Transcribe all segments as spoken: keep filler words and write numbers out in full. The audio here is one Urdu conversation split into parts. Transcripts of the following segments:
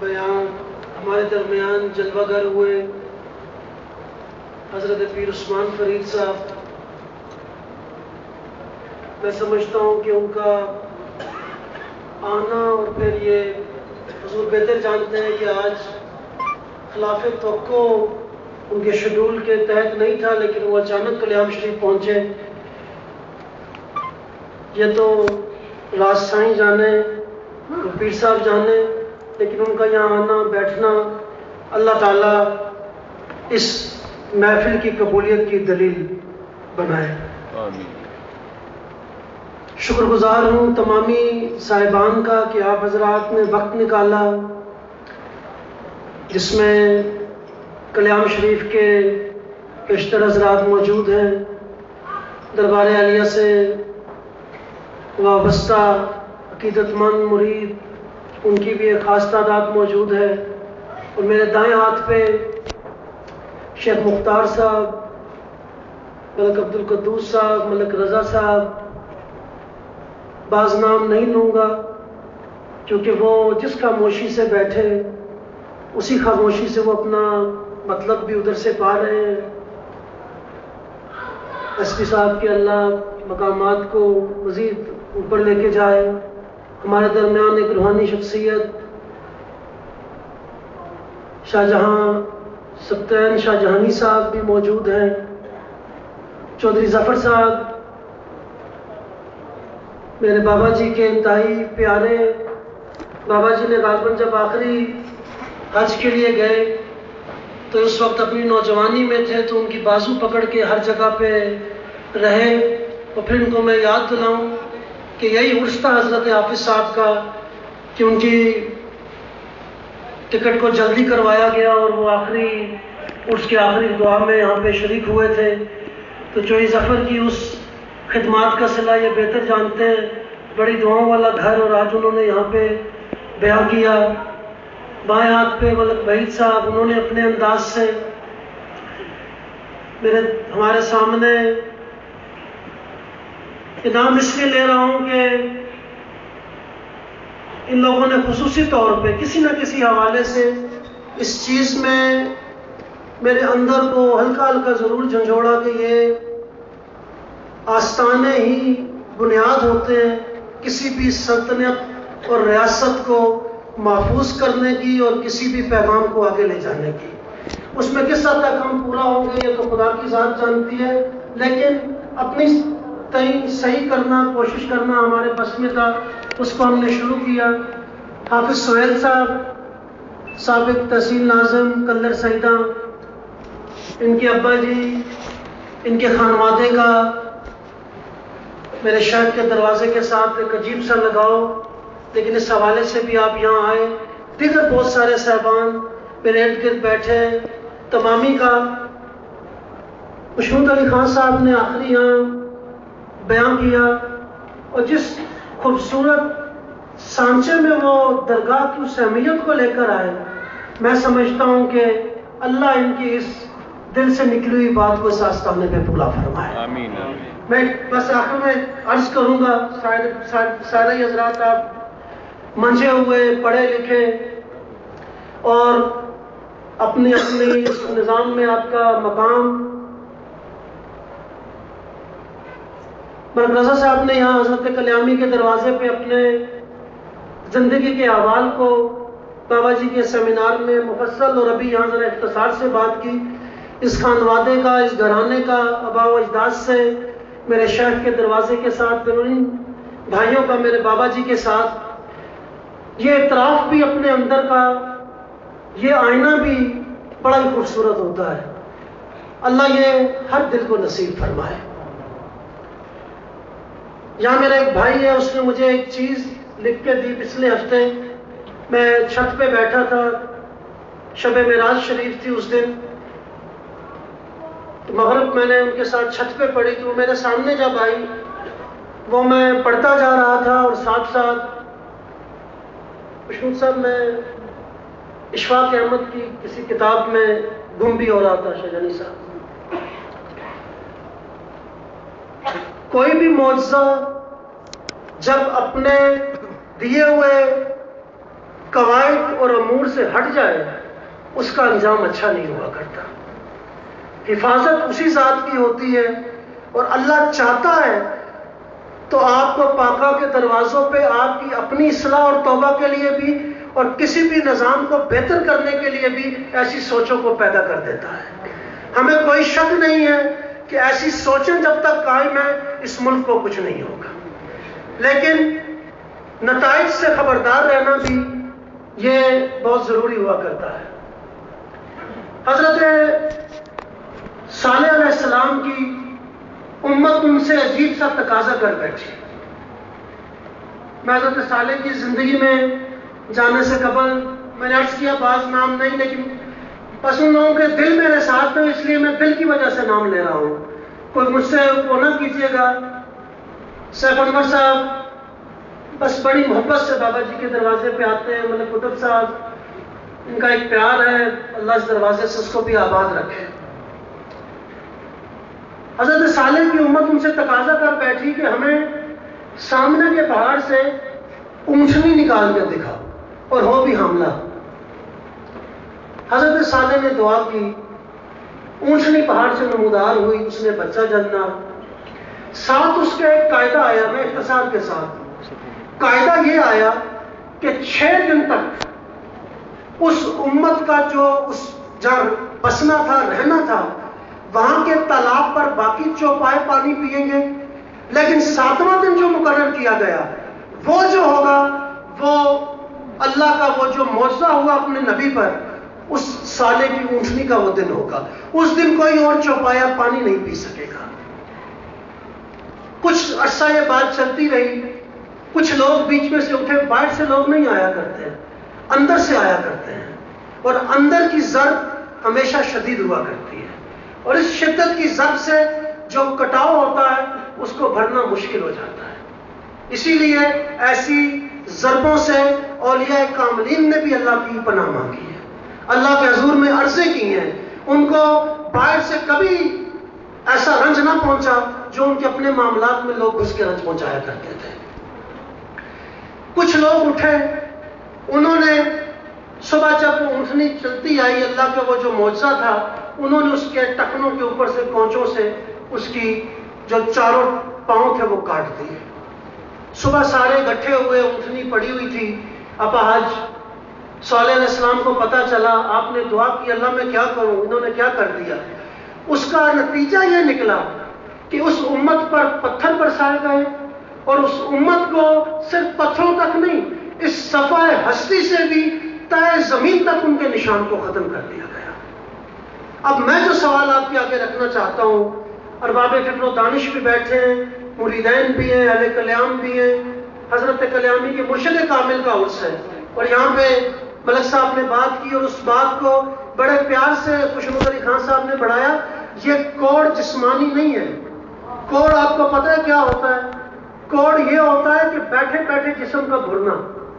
بیان ہمارے درمیان جلوہ گر ہوئے حضرت پیر عثمان فرید صاحب، میں سمجھتا ہوں کہ ان کا آنا اور پھر یہ حضور بہتر جانتے ہیں کہ آج خلاف توقع ان کے شیڈول کے تحت نہیں تھا، لیکن وہ اچانک کلیام شریف پہنچے. یہ تو راز سائیں جانے، پیر صاحب جانے، لیکن ان کا یہاں آنا بیٹھنا اللہ تعالیٰ اس محفل کی قبولیت کی دلیل بنائے. آمین. شکر گزار ہوں تمامی صاحبان کا کہ آپ حضرات نے وقت نکالا جس میں کلیام شریف کے بیشتر حضرات موجود ہیں، دربار عالیہ سے وابستہ عقیدت مند مرید، ان کی بھی ایک خاص تعداد موجود ہے. اور میرے دائیں ہاتھ پہ شیخ مختار صاحب، ملک عبد القدوس صاحب، ملک رضا صاحب، بعض نام نہیں لوں گا کیونکہ وہ جس خاموشی سے بیٹھے اسی خاموشی سے وہ اپنا مطلب بھی ادھر سے پا رہے ہیں. ایس پی صاحب کے اللہ مقامات کو مزید اوپر لے کے جائے. ہمارے درمیان ایک روحانی شخصیت شاہ جہاں سبتین شاہ جہانی صاحب بھی موجود ہیں. چودھری ظفر صاحب میرے بابا جی کے انتہائی پیارے. بابا جی نے غالباً جب آخری حج کے لیے گئے تو اس وقت اپنی نوجوانی میں تھے، تو ان کی بازو پکڑ کے ہر جگہ پہ رہے. اور پھر ان کو میں یاد دلاؤں کہ یہی عرس تھا حضرت حافظ صاحب کا کہ ان کی ٹکٹ کو جلدی کروایا گیا اور وہ آخری عرس کے آخری دعا میں یہاں پہ شریک ہوئے تھے. تو چودھری ظفر کی اس خدمات کا صلہ یہ بہتر جانتے ہیں، بڑی دعاؤں والا گھر، اور آج انہوں نے یہاں پہ بیان کیا. بائیں ہاتھ پہ ملک وحید صاحب، انہوں نے اپنے انداز سے میرے ہمارے سامنے انعام اس لیے لے رہا ہوں کہ ان لوگوں نے خصوصی طور پہ کسی نہ کسی حوالے سے اس چیز میں میرے اندر کو ہلکا ہلکا ضرور جھنجھوڑا کہ یہ آستانے ہی بنیاد ہوتے ہیں کسی بھی سلطنت اور ریاست کو محفوظ کرنے کی اور کسی بھی پیغام کو آگے لے جانے کی. اس میں کس حد تک ہم پورا ہوں گے یہ تو خدا کی ذات جانتی ہے، لیکن اپنی تئیں صحیح کرنا، کوشش کرنا ہمارے بس میں تھا، اس کو ہم نے شروع کیا. حافظ سہیل صاحب، سابق تحصیل ناظم کلر سیدہ، ان کے ابا جی، ان کے خانوادے کا میرے شہر کے دروازے کے ساتھ ایک عجیب سا لگاؤ، لیکن اس حوالے سے بھی آپ یہاں آئے. دیگر بہت سارے صاحبان میرے ارد گرد بیٹھے، تمامی کا. مشہود علی خان صاحب نے آخری یہاں بیان کیا، اور جس خوبصورت سانچے میں وہ درگاہ کی اس اہمیت کو لے کر آئے، میں سمجھتا ہوں کہ اللہ ان کی اس دل سے نکلی ہوئی بات کو اس آستانے پہ پورا فرمائے. آمین آمین. میں بس آخر میں عرض کروں گا، سارے حضرات آپ منجے ہوئے، پڑھے لکھے، اور اپنی اپنی اس نظام میں آپ کا مقام. ملک رضا صاحب نے یہاں حضرت کلیامی کے دروازے پہ اپنے زندگی کے احوال کو بابا جی کے سیمینار میں مفصل اور ابھی یہاں ذرا اختصار سے بات کی. اس خانوادے کا، اس گھرانے کا، آباء و اجداد سے، میرے شہر کے دروازے کے ساتھ، بیرونی بھائیوں کا، میرے بابا جی کے ساتھ یہ اعتراف بھی اپنے اندر کا، یہ آئینہ بھی بڑا ہی خوبصورت ہوتا ہے. اللہ یہ ہر دل کو نصیب فرمائے. یہاں میرا ایک بھائی ہے، اس نے مجھے ایک چیز لکھ کے دی پچھلے ہفتے. میں چھت پہ بیٹھا تھا، شب معراج شریف تھی اس دن، تو مغرب میں نے ان کے ساتھ چھت پہ پڑھی، تو وہ میرے سامنے جب آئی، وہ میں پڑھتا جا رہا تھا اور ساتھ ساتھ مشہور صاحب میں اشفاق احمد کی کسی کتاب میں گم بھی ہو رہا تھا. شجانی صاحب، کوئی بھی معجزہ جب اپنے دیے ہوئے قواعد اور امور سے ہٹ جائے اس کا انجام اچھا نہیں ہوا کرتا۔ حفاظت اسی ذات کی ہوتی ہے، اور اللہ چاہتا ہے تو آپ کو پاکا کے دروازوں پہ آپ کی اپنی اصلاح اور توبہ کے لیے بھی اور کسی بھی نظام کو بہتر کرنے کے لیے بھی ایسی سوچوں کو پیدا کر دیتا ہے۔ ہمیں کوئی شک نہیں ہے کہ ایسی سوچیں جب تک قائم ہیں اس ملک کو کچھ نہیں ہوگا، لیکن نتائج سے خبردار رہنا بھی یہ بہت ضروری ہوا کرتا ہے۔ حضرت صالح علیہ السلام کی امت ان سے عجیب سا تقاضا کر بیٹھی۔ میں حضرت صالح کی زندگی میں جانے سے قبل میں نے عرض کیا بعض نام نہیں، لیکن بس ان لوگوں کے دل میرے ساتھ ہیں، اس لیے میں دل کی وجہ سے نام لے رہا ہوں، کوئی مجھ سے وہ نہ کیجیے گا۔ سیف انور صاحب بس بڑی محبت سے بابا جی کے دروازے پہ آتے ہیں، ملک قطب صاحب ان کا ایک پیار ہے، اللہ اس دروازے سے اس کو بھی آباد رکھے۔ حضرت صالح کی امت ان سے تقاضا کر بیٹھی کہ ہمیں سامنے کے پہاڑ سے اونٹنی نکال کر دکھا اور ہو بھی حاملہ۔ حضرت صالح نے دعا کی، اونٹنی پہاڑ سے نمودار ہوئی، اس نے بچہ جننا۔ ساتھ اس کا ایک قاعدہ آیا، میں اختصار کے ساتھ قاعدہ یہ آیا کہ چھ دن تک اس امت کا جو اس جہاں بسنا تھا، رہنا تھا، وہاں کے تالاب پر باقی چوپائے پانی پیئیں گے، لیکن ساتواں دن جو مقرر کیا گیا وہ جو ہوگا وہ اللہ کا وہ جو معجزہ ہوا اپنے نبی پر، اس سالے کی اونٹنی کا وہ دن ہوگا۔ اس دن کوئی اور چوپایا پانی نہیں پی سکے گا۔ کچھ عرصہ یہ بات چلتی رہی، کچھ لوگ بیچ میں سے اٹھے، باہر سے لوگ نہیں آیا کرتے ہیں، اندر سے آیا کرتے ہیں، اور اندر کی ضرب ہمیشہ شدید ہوا کرتی ہے، اور اس شدت کی ضرب سے جو کٹاؤ ہوتا ہے اس کو بھرنا مشکل ہو جاتا ہے۔ اسی لیے ایسی ضربوں سے اولیاء کاملین نے بھی اللہ کی پناہ مانگی ہے، اللہ کے حضور میں عرضیں کی ہیں، ان کو باہر سے کبھی ایسا رنج نہ پہنچا جو ان کے اپنے معاملات میں لوگ گھس کے رنج پہنچایا کرتے تھے۔ کچھ لوگ اٹھے، انہوں نے صبح جب وہ اونٹنی چلتی آئی، اللہ کا وہ جو معجزہ تھا، انہوں نے اس کے ٹخنوں کے اوپر سے کونچوں سے اس کی جو چاروں پاؤں تھے وہ کاٹ دیے۔ صبح سارے اکٹھے ہوئے، اونٹنی پڑی ہوئی تھی۔ اپاہج صالح علیہ السلام کو پتہ چلا، آپ نے دعا کی اللہ میں کیا کروں، انہوں نے کیا کر دیا۔ اس کا نتیجہ یہ نکلا کہ اس امت پر پتھر برسائے گئے، اور اس امت کو صرف پتھروں تک نہیں، اس صفحہ ہستی سے بھی تائے زمین تک ان کے نشان کو ختم کر دیا گیا۔ اب میں جو سوال آپ کے آگے رکھنا چاہتا ہوں، ارباب فکر و دانش بھی بیٹھے ہیں، مریدین بھی ہیں، اہل کلیام بھی ہیں، حضرت کلیامی کے مرشد کامل کا عرس ہے، اور یہاں پہ ملک صاحب نے بات کی اور اس بات کو بڑے پیار سے خوشنود علی خان صاحب نے بڑھایا۔ یہ کوڑ جسمانی نہیں ہے، کوڑ آپ کو پتہ ہے کیا ہوتا ہے؟ کوڑ یہ ہوتا ہے کہ بیٹھے بیٹھے جسم کا بھرنا،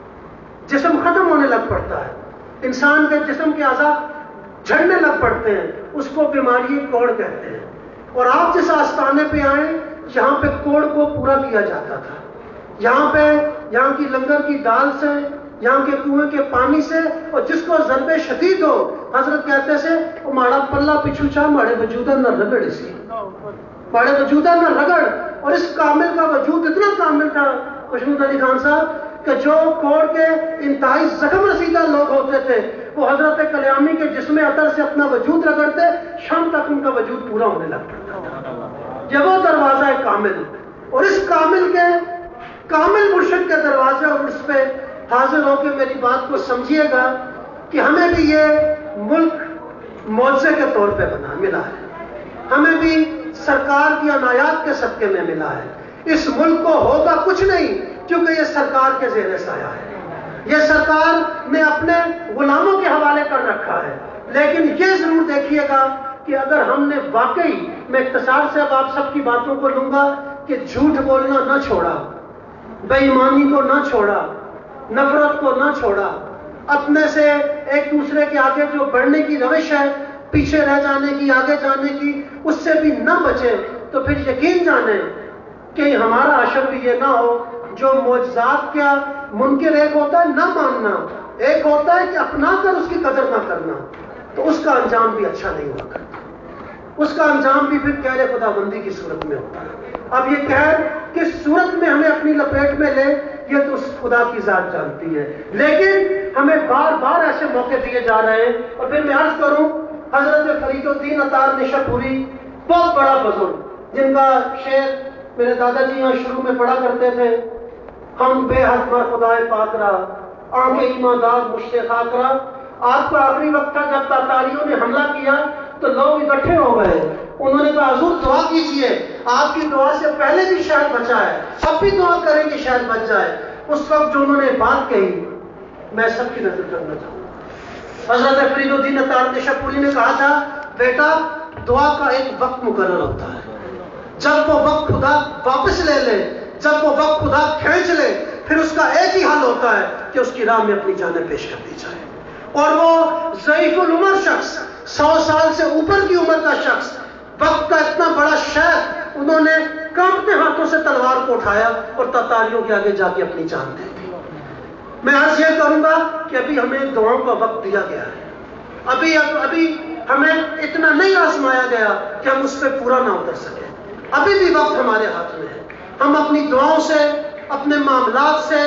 جسم ختم ہونے لگ پڑتا ہے، انسان کے جسم کے اعضاء جھڑنے لگ پڑتے ہیں، اس کو بیماری کوڑ کہتے ہیں۔ اور آپ جس آستانے پہ آئیں جہاں پہ کوڑ کو پورا کیا جاتا تھا، یہاں پہ یہاں کی لنگر کی دال سے، یہاں کے کنویں کے پانی سے، اور جس کو ضرب شدید ہو، حضرت کہتے سے وہ ماڑا پلہ پچھو چاہ ماڑے وجودہ نہ رگڑ، اسی ماڑے وجودہ نہ رگڑ۔ اور اس کامل کا وجود اتنا کامل تھا خوشنود علی خان صاحب کہ جو کوڑ کے انتہائی زخم رسیدہ لوگ ہوتے تھے وہ حضرت کلیامی کے جسم عطر سے اپنا وجود رگڑتے، شام تک ان کا وجود پورا ہونے لگ پڑتا تھا۔ یہ وہ دروازہ ہے کامل، اور اس کامل کے کامل مرشد کے دروازے اور اس پہ حاضر ہو کے میری بات کو سمجھیے گا کہ ہمیں بھی یہ ملک معجزے کے طور پہ بنا ملا ہے، ہمیں بھی سرکار کی عنایات کے صدقے میں ملا ہے۔ اس ملک کو ہوگا کچھ نہیں کیونکہ یہ سرکار کے زیر سایہ ہے، یہ سرکار نے اپنے غلاموں کے حوالے کر رکھا ہے۔ لیکن یہ ضرور دیکھیے گا کہ اگر ہم نے واقعی، میں اختصار سے اب آپ سب کی باتوں کو لوں گا، کہ جھوٹ بولنا نہ چھوڑا، بے ایمانی کو نہ چھوڑا، نفرت کو نہ چھوڑا، اپنے سے ایک دوسرے کے آگے جو بڑھنے کی روش ہے، پیچھے رہ جانے کی، آگے جانے کی، اس سے بھی نہ بچے، تو پھر یقین جانیں کہ ہمارا عشر بھی یہ نہ ہو جو معجزات کیا منکر ایک ہوتا ہے نہ ماننا، ایک ہوتا ہے کہ اپنا کر اس کی قدر نہ کرنا، تو اس کا انجام بھی اچھا نہیں ہوا کرتا، اس کا انجام بھی پھر کہر خدا بندی کی صورت میں ہوتا ہے۔ اب یہ کہر کس صورت میں ہمیں اپنی لپیٹ میں لے یہ تو اس خدا کی ذات جانتی ہے، لیکن ہمیں بار بار ایسے موقع دیے جا رہے ہیں۔ اور پھر میں عرض کروں، حضرت فرید الدین اطار نشاپوری بہت بڑا بزرگ، جن کا شعر میرے دادا جی یہاں شروع میں پڑھا کرتے تھے، ہم بے حد مر خدائے پاک را آنکھ ایماندار مشت خاک را۔ آج کا آخری وقت تھا جب تاتاریوں نے حملہ کیا تو لوگ اکٹھے ہو گئے، انہوں نے کہا حضور دعا کیجئے، آپ کی دعا سے پہلے بھی شاید بچا ہے، اب بھی دعا کریں کہ شاید بچ جائے۔ اس وقت جو انہوں نے بات کہی میں سب کی نظر کرنا چاہوں گا۔ حضرت فرید الدین اطار نشاپوری نے کہا تھا، بیٹا دعا کا ایک وقت مقرر ہوتا ہے، جب وہ وقت خدا واپس لے لے، جب وہ وقت خدا کھینچ لے، پھر اس کا ایک ہی حل ہوتا ہے کہ اس کی راہ میں اپنی جانیں پیش کر دی جائے۔ اور وہ ضعیف العمر شخص، سو سال سے اوپر کی عمر کا شخص، وقت کا اتنا بڑا شیخ، انہوں نے کانپتے ہاتھوں سے تلوار کو اٹھایا اور تاتاریوں کے آگے جا کے اپنی جان دے دی۔ میں عرض یہ کروں گا کہ ابھی ہمیں دعاؤں کا وقت دیا گیا ہے، ابھی ابھی ہمیں اتنا نہیں آزمایا گیا کہ ہم اس پہ پورا نہ اتر سکیں، ابھی بھی وقت ہمارے ہاتھ میں ہے۔ ہم اپنی دعاؤں سے، اپنے معاملات سے،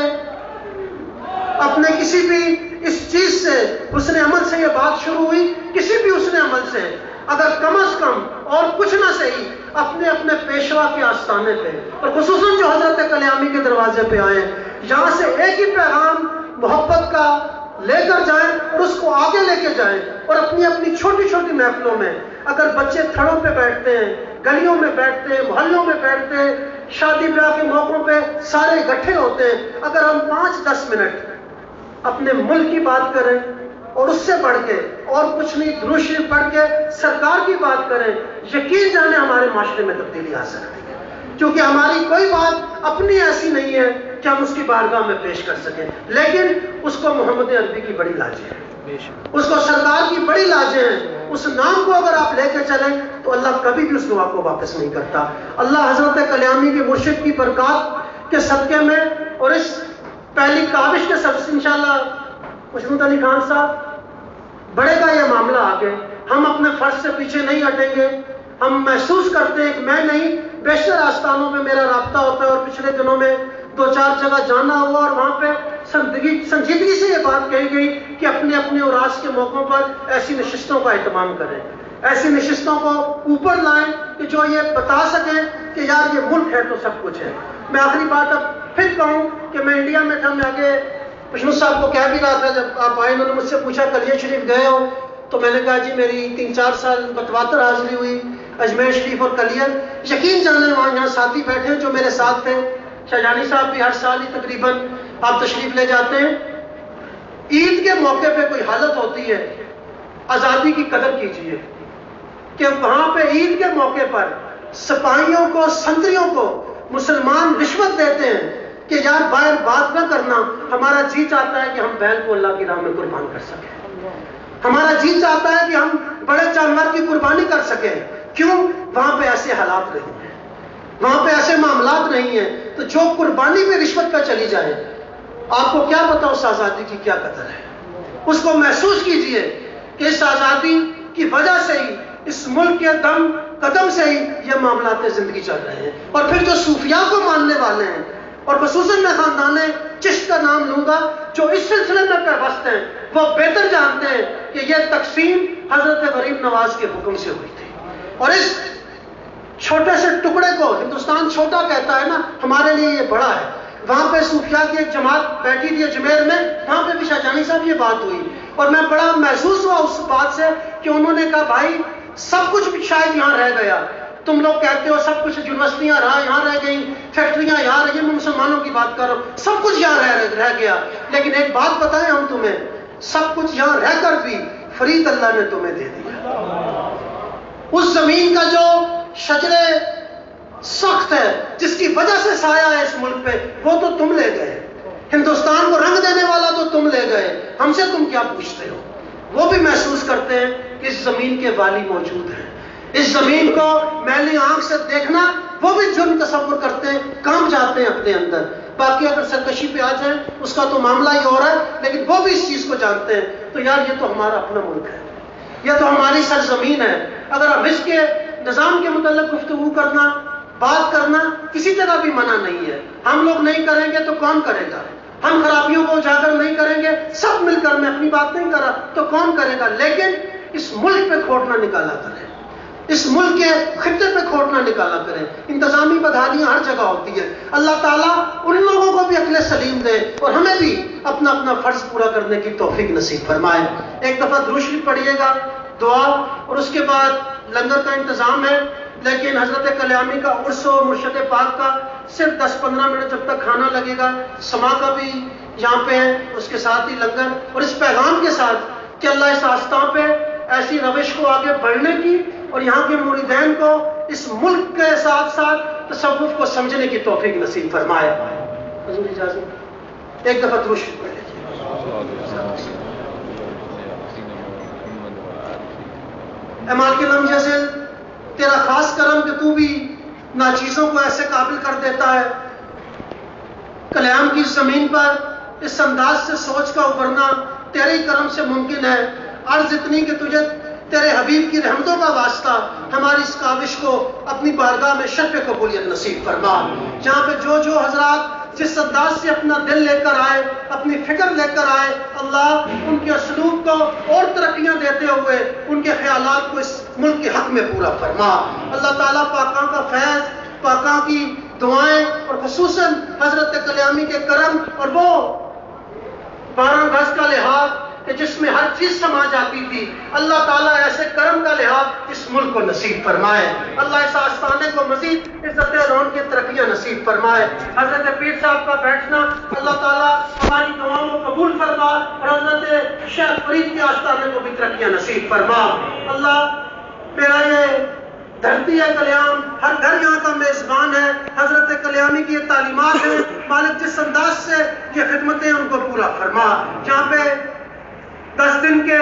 اپنے کسی بھی اس چیز سے، حسن عمل سے یہ بات شروع ہوئی، کسی بھی حسن عمل سے اگر کم از کم اور کچھ نہ صحیح اپنے اپنے پیشوا کے آستانے پہ، اور خصوصاً جو حضرت کلیامی کے دروازے پہ آئے، یہاں سے ایک ہی پیغام محبت کا لے کر جائیں اور اس کو آگے لے کے جائیں، اور اپنی اپنی چھوٹی چھوٹی محفلوں میں، اگر بچے تھڑوں پہ بیٹھتے ہیں، گلیوں میں بیٹھتے ہیں، محلوں میں بیٹھتے ہیں، شادی بیاہ کے موقعوں پہ سارے اکٹھے ہوتے ہیں، اگر ہم پانچ دس منٹ اپنے ملک کی بات کریں اور اس سے بڑھ کے اور کچھ نہیں، درود شریف پڑھ کے سرکار کی بات کریں، یقین جانے ہمارے معاشرے میں تبدیلی آ سکتی ہے، کیونکہ ہماری کوئی بات اپنی ایسی نہیں ہے کہ ہم اس کی بارگاہ میں پیش کر سکیں، لیکن اس کو محمد عربی کی بڑی لاجیں ہیں، اس کو سرکار کی بڑی لاجیں ہیں، اس نام کو اگر آپ لے کے چلیں تو اللہ کبھی بھی اس دعا کو واپس نہیں کرتا۔ اللہ حضرت کلیامی کے مرشد کی برکات کے صدقے میں اور اس پہلی کاوش کے سب سے انشاءاللہ مشمود علی خان صاحب بڑے گا یہ معاملہ آگے، ہم اپنے فرض سے پیچھے نہیں ہٹیں گے۔ ہم محسوس کرتے ہیں کہ میں نہیں، بیشتر آستانوں میں میرا رابطہ ہوتا ہے، اور پچھلے دنوں میں دو چار جگہ جانا ہوا اور وہاں پہ سنجیدگی سے یہ بات کہی گئی کہ اپنے اپنے اراس کے موقعوں پر ایسی نشستوں کا اہتمام کریں، ایسی نشستوں کو اوپر لائیں کہ جو یہ بتا سکیں کہ یار یہ ملک ہے تو سب کچھ ہے۔ میں آخری بات اب پھر کہوں کہ میں انڈیا میں تھا، میں آگے مشمود صاحب کو کہہ بھی رہا تھا، جب آپ آئے انہوں نے مجھ سے پوچھا کلیہ شریف گئے ہو، تو میں نے کہا جی میری تین چار سال متواتر حاضری ہوئی اجمیر شریف اور کلیہ۔ یقین جانے وہاں یہاں ساتھی بیٹھے ہیں جو میرے ساتھ تھے، شاہجانی صاحب بھی ہر سال ہی تقریباً آپ تشریف لے جاتے ہیں۔ عید کے موقع پہ کوئی حالت ہوتی ہے، آزادی کی قدر کیجیے کہ وہاں پہ عید کے موقع پر سپاہیوں کو، سنتریوں کو مسلمان رشوت دیتے ہیں کہ یار باہر بات نہ کرنا، ہمارا جی چاہتا ہے کہ ہم بیل کو اللہ کی راہ میں قربان کر سکیں، ہمارا جی چاہتا ہے کہ ہم بڑے جانور کی قربانی کر سکیں۔ کیوں؟ وہاں پہ ایسے حالات نہیں ہیں، وہاں پہ ایسے معاملات نہیں ہیں، تو جو قربانی پہ رشوت پہ چلی جائے، آپ کو کیا پتا اس آزادی کی کیا قدر ہے۔ اس کو محسوس کیجئے کہ اس آزادی کی وجہ سے ہی، اس ملک کے دم قدم سے ہی یہ معاملات زندگی چل رہے ہیں۔ اور پھر جو صوفیاء کو ماننے والے ہیں، اور خصوصاً میں خاندان چشت کا نام لوں گا، جو اس سلسلے میں پیوست ہیں، وہ بہتر جانتے ہیں کہ یہ تقسیم حضرت غریب نواز کے حکم سے ہوئی تھی، اور اس چھوٹے سے ٹکڑے کو ہندوستان چھوٹا کہتا ہے نا، ہمارے لیے یہ بڑا ہے۔ وہاں پہ صوفیاء کی ایک جماعت بیٹھی تھی اجمیر میں، وہاں پہ بھی شاہجانی صاحب یہ بات ہوئی، اور میں بڑا محسوس ہوا اس بات سے کہ انہوں نے کہا بھائی سب کچھ شاید یہاں رہ گیا، تم لوگ کہتے ہو سب کچھ یونیورسٹیاں رہا یہاں رہ گئیں، فیکٹریاں یہاں رہ گئی، میں مسلمانوں کی بات کر رہا ہوں، سب کچھ یہاں رہ, رہ گیا، لیکن ایک بات بتائیں ہم تمہیں، سب کچھ یہاں رہ کر بھی فرید اللہ نے تمہیں دے دیا۔ اس زمین کا جو شجرے سخت ہے، جس کی وجہ سے سایہ ہے اس ملک پہ، وہ تو تم لے گئے، ہندوستان کو رنگ دینے والا تو تم لے گئے، ہم سے تم کیا پوچھتے ہو؟ وہ بھی محسوس کرتے ہیں کہ اس زمین کے والی موجود ہیں، اس زمین کو میلی آنکھ سے دیکھنا وہ بھی جرم تصور کرتے ہیں، کام جاتے ہیں اپنے اندر۔ باقی اگر سرکشی پہ آ جائیں اس کا تو معاملہ ہی ہو رہا ہے، لیکن وہ بھی اس چیز کو جانتے ہیں تو یار یہ تو ہمارا اپنا ملک ہے، یہ تو ہماری سرزمین ہے۔ اگر ہم اس کے نظام کے متعلق گفتگو کرنا، بات کرنا کسی طرح بھی منع نہیں ہے۔ ہم لوگ نہیں کریں گے تو کون کرے گا؟ ہم خرابیوں کو اجاگر نہیں کریں گے، سب مل کر، میں اپنی بات نہیں کر رہا، تو کون کرے گا؟ لیکن اس ملک پہ کھوٹ نہ نکالا کریں، اس ملک کے خطے پہ کھوٹ نہ نکالا کریں۔ انتظامی بدحالیاں ہر جگہ ہوتی ہے، اللہ تعالیٰ ان لوگوں کو بھی عقل سلیم دے اور ہمیں بھی اپنا اپنا فرض پورا کرنے کی توفیق نصیب فرمائے۔ ایک دفعہ درود شریف پڑھیے گا، دعا، اور اس کے بعد لنگر کا انتظام ہے، لیکن حضرت کلیامی کا عرس و مرشد پاک کا صرف دس پندرہ منٹ جب تک کھانا لگے گا، سما کا بھی یہاں پہ ہے، اس کے ساتھ ہی لنگر، اور اس پیغام کے ساتھ کہ اللہ اس آستان پہ ایسی روش کو آگے بڑھنے کی اور یہاں کے مریدین کو اس ملک کے ساتھ ساتھ تصوف کو سمجھنے کی توفیق نصیب فرمائے۔ حضور اجازت ایک دفعہ درود شریف پڑھ لیجیے۔ اے مالک لمجزل، تیرا خاص کرم کہ تو بھی ناچیزوں کو ایسے قابل کر دیتا ہے۔ کلیام کی زمین پر اس انداز سے سوچ کا ابھرنا تیرے ہی کرم سے ممکن ہے۔ عرض اتنی کہ تجھے تیرے حبیب کی رحمتوں کا واسطہ ہماری اس کاوش کو اپنی بارگاہ میں شرف قبولیت نصیب فرما۔ جہاں پہ جو جو حضرات جس انداز سے اپنا دل لے کر آئے، اپنی فکر لے کر آئے، اللہ ان کے اسلوب کو اور ترقیاں دیتے ہوئے ان کے خیالات کو اس ملک کے حق میں پورا فرما۔ اللہ تعالیٰ پاکاں کا فیض، پاکاں کی دعائیں، اور خصوصاً حضرت کلیامی کے کرم اور وہ بارہ گز کا لحاظ کہ جس میں ہر چیز سما جاتی تھی، اللہ تعالیٰ ایسے کرم کا لحاظ اس ملک کو نصیب فرمائے۔ اللہ اس آستانے کو مزید عزت رون کی ترقیاں نصیب فرمائے۔ حضرت پیر صاحب کا بیٹھنا اللہ تعالیٰ ہماری دعاؤں کو قبول فرما اور حضرت شیخ فرید کے آستانے کو بھی ترقیاں نصیب فرما۔ اللہ میرا یہ دھرتی ہے کلیام، ہر گھر یہاں کا میزبان ہے، حضرت کلیامی کی یہ تعلیمات ہیں، مالک جس انداز سے یہ خدمتیں ان کو پورا فرما۔ جہاں پہ دس دن کے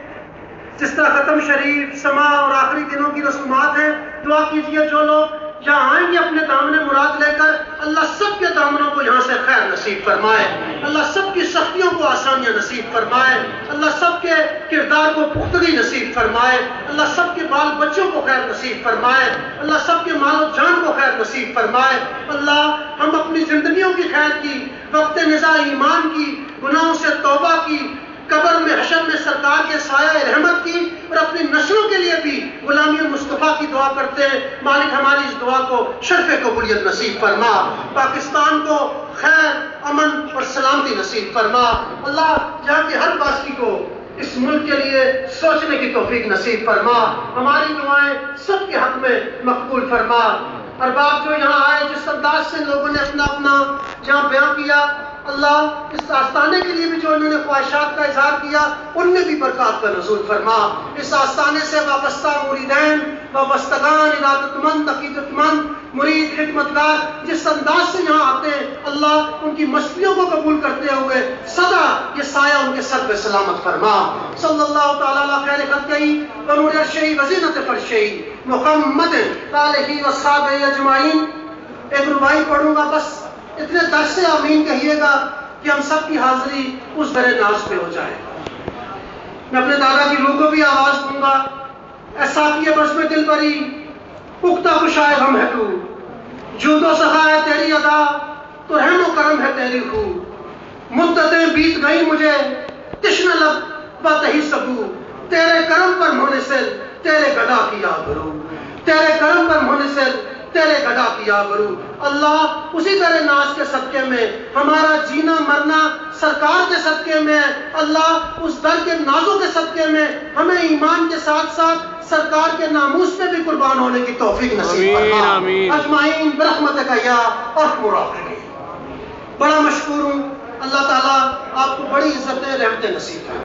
جس طرح ختم شریف، سما اور آخری دنوں کی رسومات ہیں، دعا کیجئے جو لوگ یہاں آئیں گے اپنے دامن مراد لے کر، اللہ سب کے دامنوں کو یہاں سے خیر نصیب فرمائے، اللہ سب کی سختیوں کو آسانیاں نصیب فرمائے، اللہ سب کے کردار کو پختگی نصیب فرمائے، اللہ سب کے بال بچوں کو خیر نصیب فرمائے، اللہ سب کے مال و جان کو خیر نصیب فرمائے۔ اللہ ہم اپنی زندگیوں کی خیر کی، وقت نزاع ایمان کی، گناہوں سے توبہ کی، قبر میں حشر میں سرکار کے سایہ رحمت کی، اور اپنی نسلوں کے لیے بھی غلامی مصطفیٰ کی دعا کرتے ہیں۔ مالک ہماری اس دعا کو شرف قبولیت نصیب فرما، پاکستان کو خیر، امن اور سلامتی نصیب فرما۔ اللہ جہاں کے ہر باسی کو اس ملک کے لیے سوچنے کی توفیق نصیب فرما، ہماری دعائیں سب کے حق میں مقبول فرما۔ ارباب جو یہاں آئے، جس انداز سے لوگوں نے اپنا اپنا جہاں بیان کیا، اللہ اس آستانے کے لیے بھی جو انہوں نے خواہشات کا اظہار کیا، ان میں بھی برکات کا نزول فرما۔ اس آستانے سے وابستہ مریدین، وابستگان، ارادت مند، عقیدت مند، مرید، خدمتگار جس انداز سے یہاں آتے ہیں، اللہ ان کی مشقیوں کو قبول کرتے ہوئے سدا یہ سایہ ان کے سر پہ سلامت فرما۔ صلی اللہ تعالیٰ علی خیر خلقہ و نور عرشہ و زینت فرشہ محمد آلہ و صحبہ اجمعین۔ ایک ربائی پڑھوں گا، بس اتنے درد سے آمین کہیے گا کہ ہم سب کی حاضری اس در ناز پہ ہو جائے۔ میں اپنے دادا کی روح کو بھی آواز دوں گا، اے ساقی بزم دل بری، پختہ کشائے غم ہے تو، جود و سخا ہے تیری ادا، تو رحم و کرم ہے تیری خو، مدتیں بیت گئی مجھے تشنہ لب و تہی سبو، تیرے کرم پر منحصر تیرے گدا کی آبرو، تیرے کرم پر منحصر تیرے گدا کی آبرو۔ اللہ اسی طرح ناز کے صدقے میں ہمارا جینا مرنا سرکار کے صدقے میں، اللہ اس در کے نازوں کے صدقے میں ہمیں ایمان کے ساتھ ساتھ سرکار کے ناموس پہ بھی قربان ہونے کی توفیق نصیب فرما۔ اجمعین برحمتک یا ارحم الراحمین۔ بڑا مشکور ہوں، اللہ تعالیٰ آپ کو بڑی عزتیں رحمتیں نصیب فرمائے۔